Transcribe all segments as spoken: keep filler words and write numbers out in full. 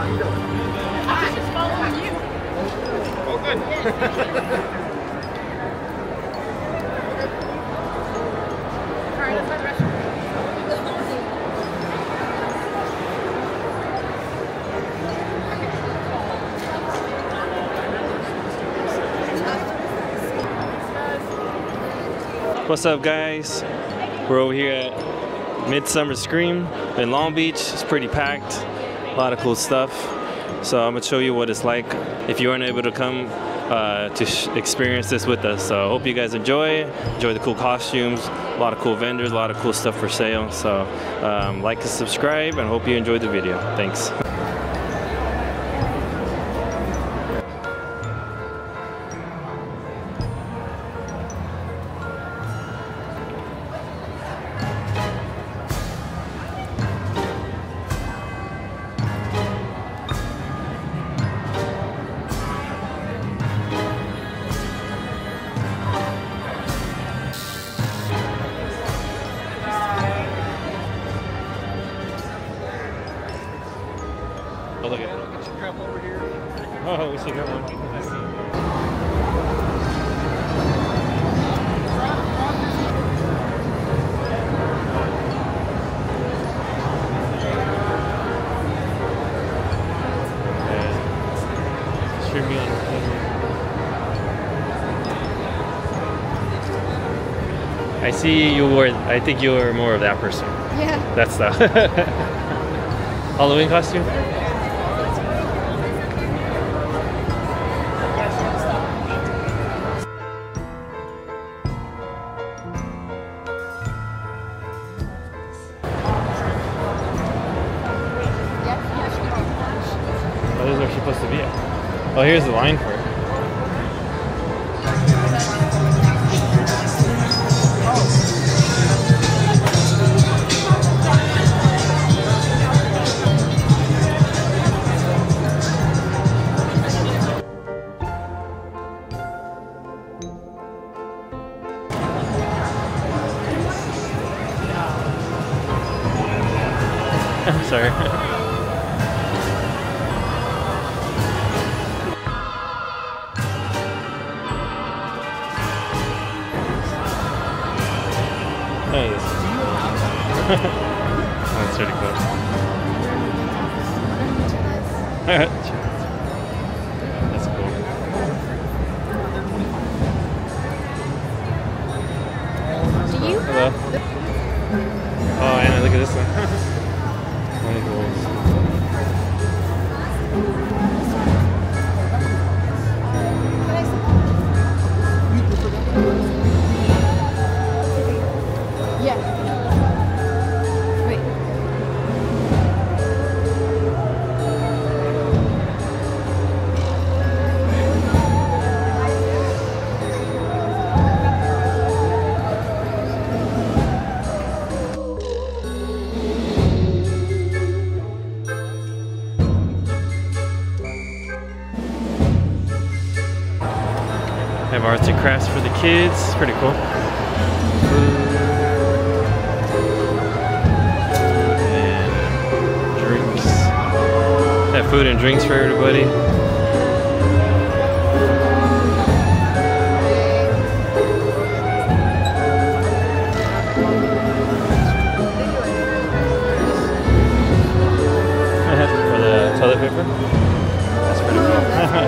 I'm just following you. Oh, good. Alright, let's find the restaurant. What's up, guys? We're over here at Midsummer Scream in Long Beach. It's pretty packed, a lot of cool stuff. So I'm gonna show you what it's like if you weren't able to come uh, to sh experience this with us. So I hope you guys enjoy, enjoy the cool costumes, a lot of cool vendors, a lot of cool stuff for sale. So um, like and subscribe, and hope you enjoyed the video. Thanks. Oh, look at it. Oh, we should get one. I see you were, I think you were more of that person. Yeah. That's the Halloween costume? Oh, those are supposed to be it. Oh, here's the line for it. I'm sorry. Nice. That's pretty cool. Alright. That's cool. Do you? Hello. Oh, Anna, look at this one. One of those. Yeah. Wait. Have arts and crafts for the kids. Pretty cool. And drinks. Have food and drinks for everybody. For the toilet paper. That's pretty cool.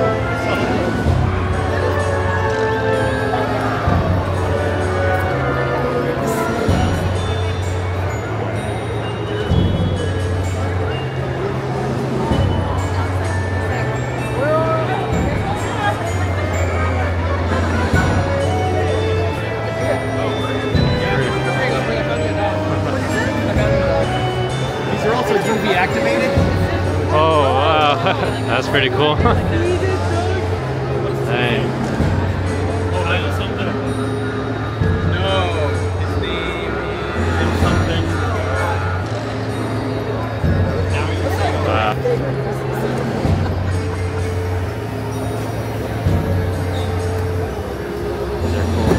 These are also U V activated. Oh wow, that's pretty cool. Dang. Oh, I know something. No, his name is something. Wow. These are cool.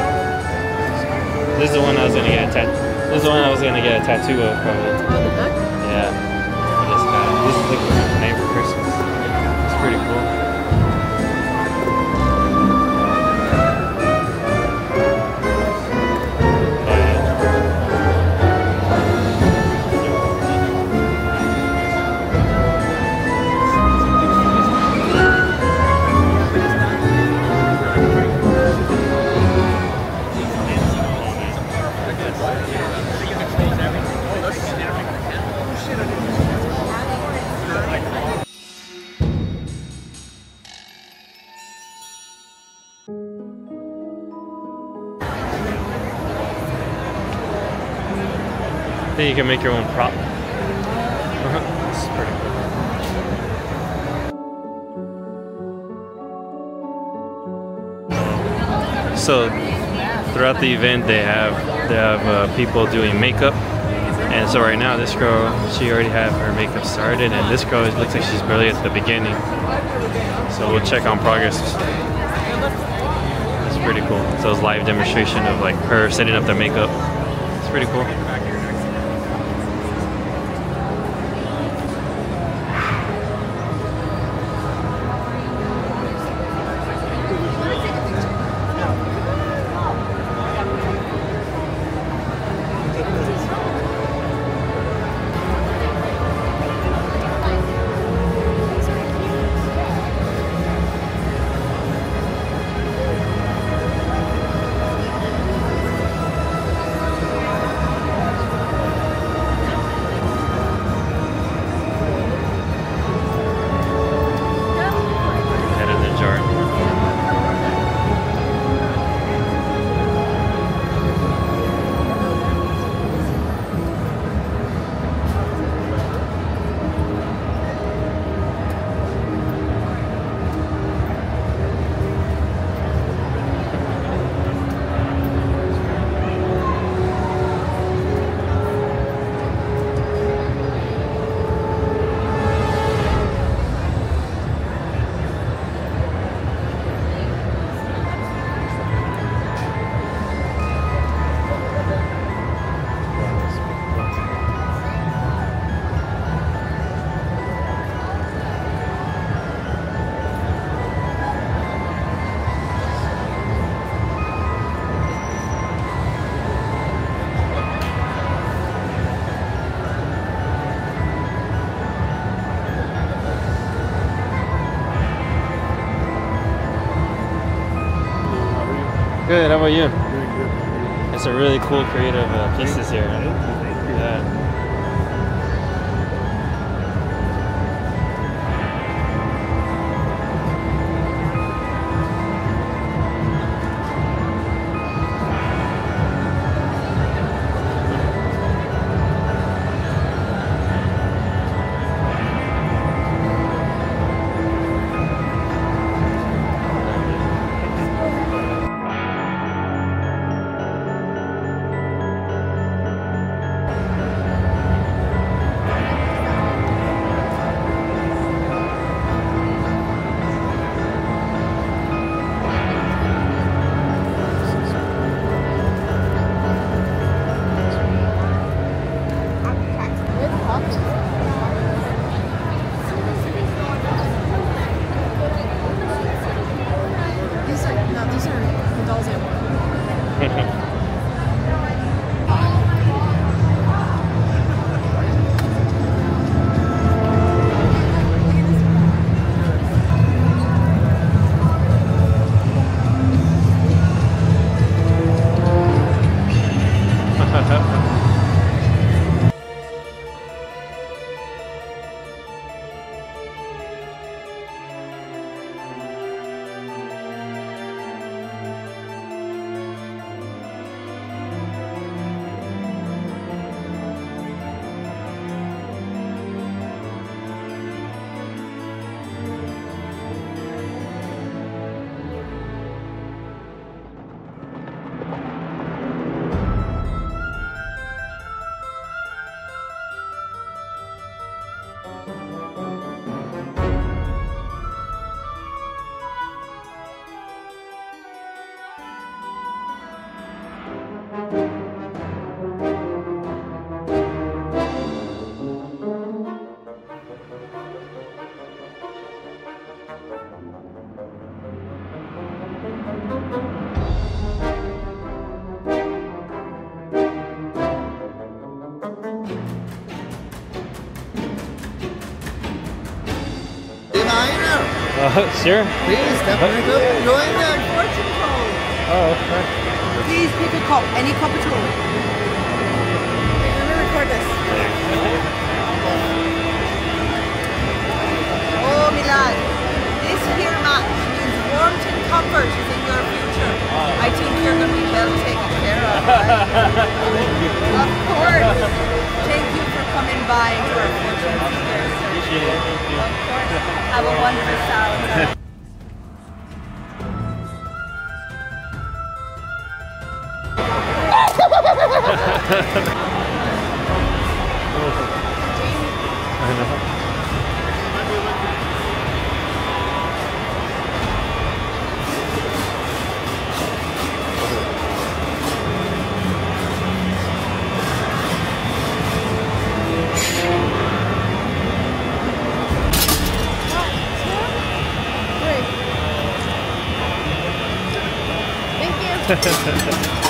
This is the one I was gonna get a tattoo. This is the one I was gonna get a tattoo of, probably. Yeah. For this guy. This is like the name for Christmas. It's pretty cool. Then you can make your own prop. This is pretty cool. So throughout the event, they have they have uh, people doing makeup, and so right now this girl, she already had her makeup started, and this girl, it looks like she's barely at the beginning. So we'll check on progress. It's pretty cool. So it's live demonstration of like her setting up the makeup. It's pretty cool. Good, how about you? Very good. It's a really cool creative uh, pieces here. Yeah. Uh, sure. Please, definitely go join them. Fortune code. Oh, okay. Please pick a cup, any cup at all. Wait, let me record this. Oh, my lad. This here match means warmth and comfort is in your future. I think you're going to be well taken care of. Right? Of course. Thank you for coming by to our fortune seekers. Appreciate it. Thank you. Of course. Have a wonderful salad. I know. Thank you.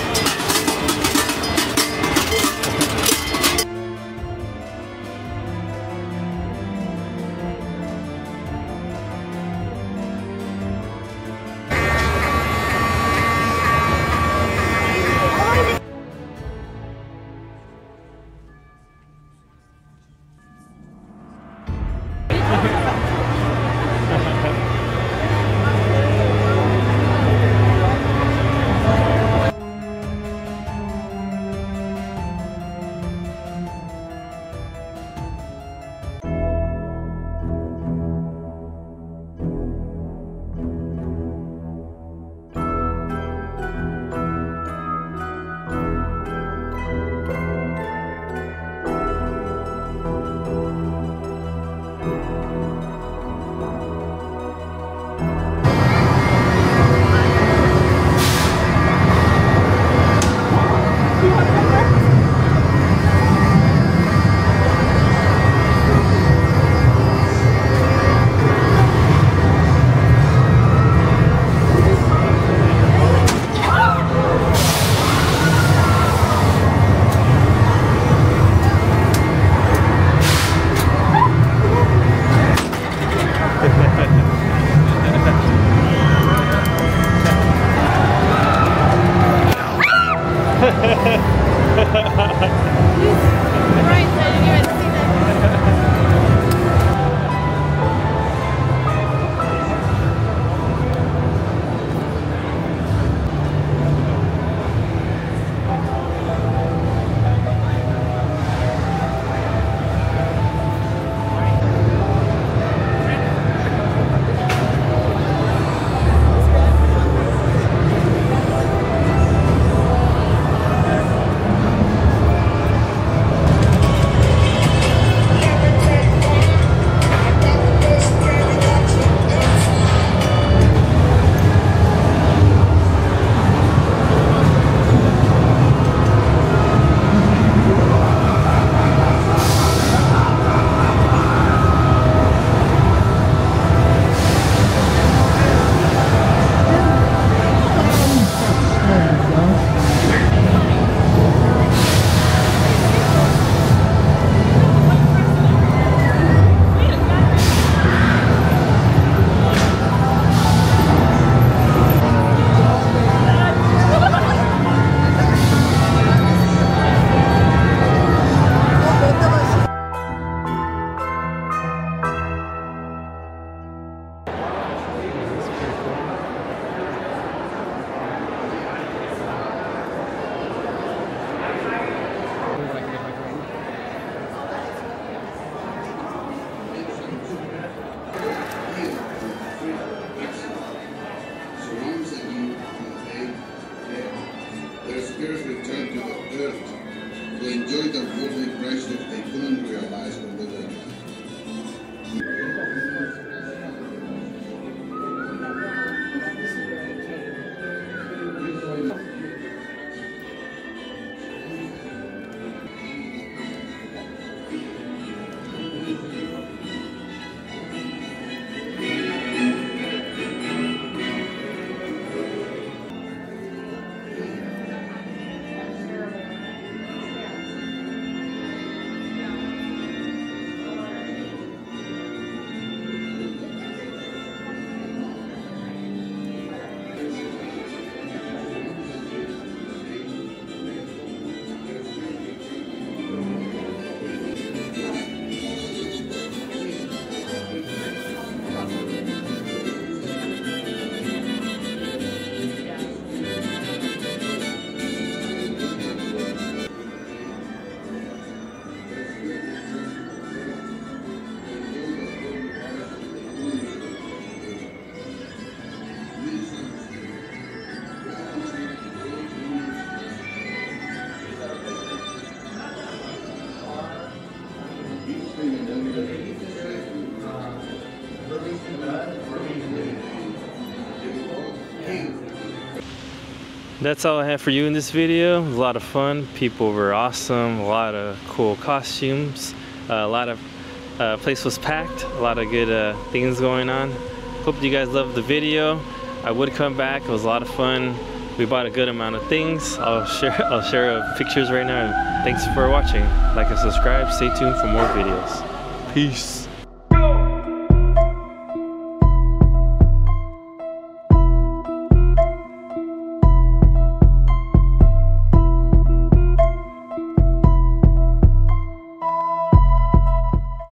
That's all I have for you in this video. It was a lot of fun. People were awesome. A lot of cool costumes. Uh, a lot of uh, place was packed. A lot of good uh, things going on. Hope you guys loved the video. I would come back. It was a lot of fun. We bought a good amount of things. I'll share. I'll share uh, pictures right now. Thanks for watching. Like and subscribe. Stay tuned for more videos. Peace.